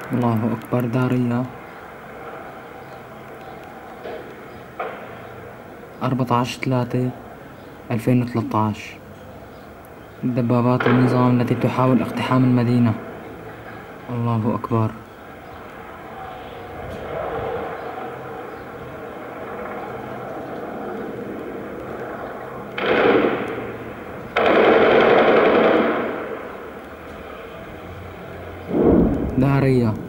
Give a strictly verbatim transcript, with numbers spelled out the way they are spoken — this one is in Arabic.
الله أكبر. داريا أربعتاشر ثلاثة ألفين وثلاثطعش. دبابات النظام التي تحاول اقتحام المدينة. الله أكبر. داريا